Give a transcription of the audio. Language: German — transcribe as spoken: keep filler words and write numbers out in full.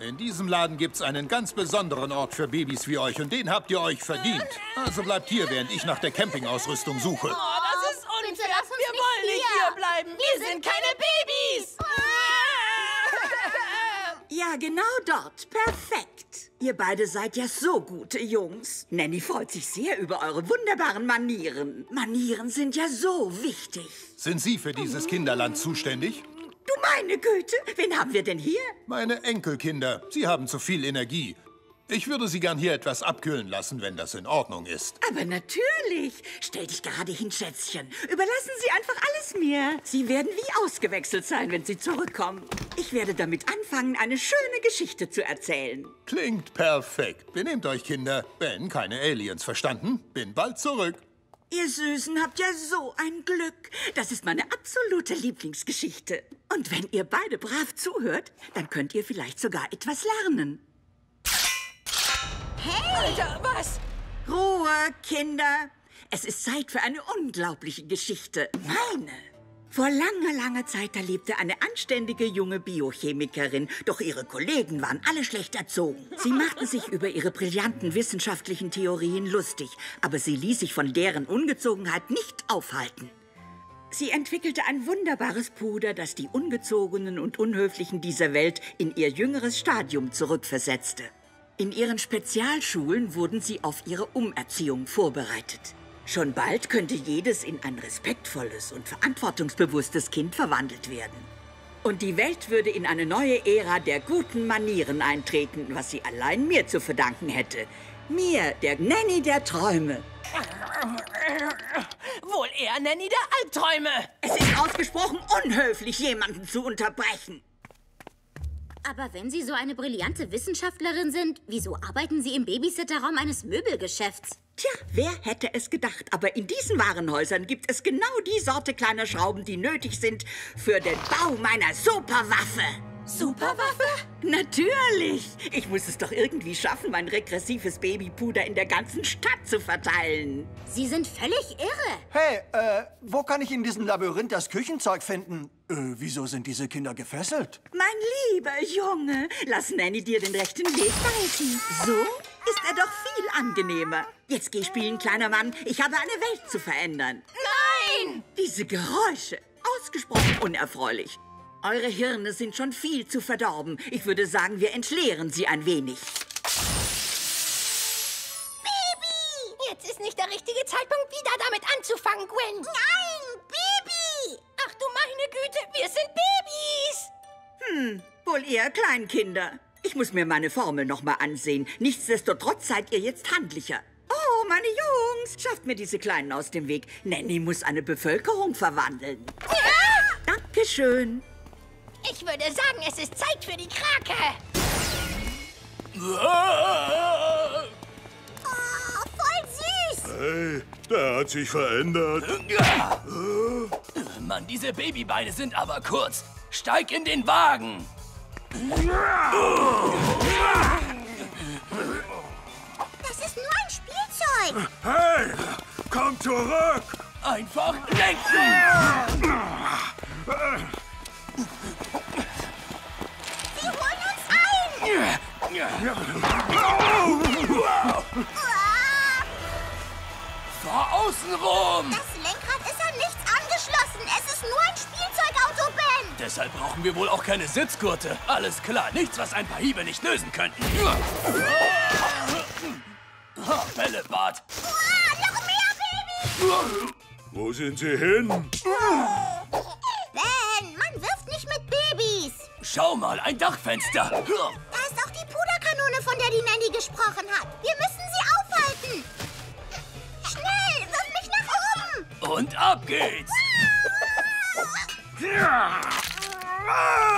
In diesem Laden gibt's einen ganz besonderen Ort für Babys wie euch und den habt ihr euch verdient. Also bleibt hier, während ich nach der Campingausrüstung suche. Oh, das ist unfair. Wir wollen nicht hier bleiben. Wir sind keine Babys. Ja, genau dort. Perfekt. Ihr beide seid ja so gute Jungs. Nanny freut sich sehr über eure wunderbaren Manieren. Manieren sind ja so wichtig. Sind Sie für dieses Kinderland zuständig? Du meine Güte, wen haben wir denn hier? Meine Enkelkinder. Sie haben zu viel Energie. Ich würde Sie gern hier etwas abkühlen lassen, wenn das in Ordnung ist. Aber natürlich. Stell dich gerade hin, Schätzchen. Überlassen Sie einfach alles mir. Sie werden wie ausgewechselt sein, wenn Sie zurückkommen. Ich werde damit anfangen, eine schöne Geschichte zu erzählen. Klingt perfekt. Benehmt euch, Kinder. Ben, keine Aliens, verstanden? Bin bald zurück. Ihr Süßen habt ja so ein Glück. Das ist meine absolute Lieblingsgeschichte. Und wenn ihr beide brav zuhört, dann könnt ihr vielleicht sogar etwas lernen. Hey! Alter, was? Ruhe, Kinder. Es ist Zeit für eine unglaubliche Geschichte. Meine. Vor langer, langer Zeit, da lebte eine anständige junge Biochemikerin. Doch ihre Kollegen waren alle schlecht erzogen. Sie machten sich über ihre brillanten wissenschaftlichen Theorien lustig. Aber sie ließ sich von deren Ungezogenheit nicht aufhalten. Sie entwickelte ein wunderbares Puder, das die Ungezogenen und Unhöflichen dieser Welt in ihr jüngeres Stadium zurückversetzte. In ihren Spezialschulen wurden sie auf ihre Umerziehung vorbereitet. Schon bald könnte jedes in ein respektvolles und verantwortungsbewusstes Kind verwandelt werden. Und die Welt würde in eine neue Ära der guten Manieren eintreten, was sie allein mir zu verdanken hätte. Mir, der Nanny der Träume. Wohl eher Nanny der Albträume. Es ist ausgesprochen unhöflich, jemanden zu unterbrechen. Aber wenn Sie so eine brillante Wissenschaftlerin sind, wieso arbeiten Sie im Babysitterraum eines Möbelgeschäfts? Tja, wer hätte es gedacht? Aber in diesen Warenhäusern gibt es genau die Sorte kleiner Schrauben, die nötig sind für den Bau meiner Superwaffe. Superwaffe? Natürlich! Ich muss es doch irgendwie schaffen, mein regressives Babypuder in der ganzen Stadt zu verteilen. Sie sind völlig irre. Hey, äh, wo kann ich in diesem Labyrinth das Küchenzeug finden? Äh, wieso sind diese Kinder gefesselt? Mein lieber Junge, lass Nanny dir den rechten Weg weisen. So ist er doch viel angenehmer. Jetzt geh spielen, kleiner Mann. Ich habe eine Welt zu verändern. Nein! Diese Geräusche, ausgesprochen unerfreulich. Eure Hirne sind schon viel zu verdorben. Ich würde sagen, wir entleeren sie ein wenig. Baby! Jetzt ist nicht der richtige Zeitpunkt, wieder damit anzufangen, Gwen. Nein, Baby! Ach du meine Güte, wir sind Babys! Hm, wohl eher Kleinkinder. Ich muss mir meine Formel noch mal ansehen. Nichtsdestotrotz seid ihr jetzt handlicher. Oh, meine Jungs, schafft mir diese Kleinen aus dem Weg. Nanny muss eine Bevölkerung verwandeln. Ja! Dankeschön. Ich würde sagen, es ist Zeit für die Krake. Oh, voll süß! Hey, der hat sich verändert. Mann, diese Babybeine sind aber kurz. Steig in den Wagen. Das ist nur ein Spielzeug. Hey, komm zurück. Einfach lenken. Sie holen uns ein. Fahr außen rum. Das Lenkrad ist an nichts angeschlossen. Es ist nur ein Spielzeugauto, Ben. Deshalb brauchen wir wohl auch keine Sitzgurte. Alles klar, nichts, was ein paar Hiebe nicht lösen könnten. Bällebad. Ah, noch mehr, Baby. Wo sind sie hin? Ben, man wirft nicht mit Babys. Schau mal, ein Dachfenster. Da ist auch die Puderkanone, von der die Nanny gesprochen hat. Wir müssen sie aufhalten. Schnell, wirf mich nach oben. Und ab geht's. Ah!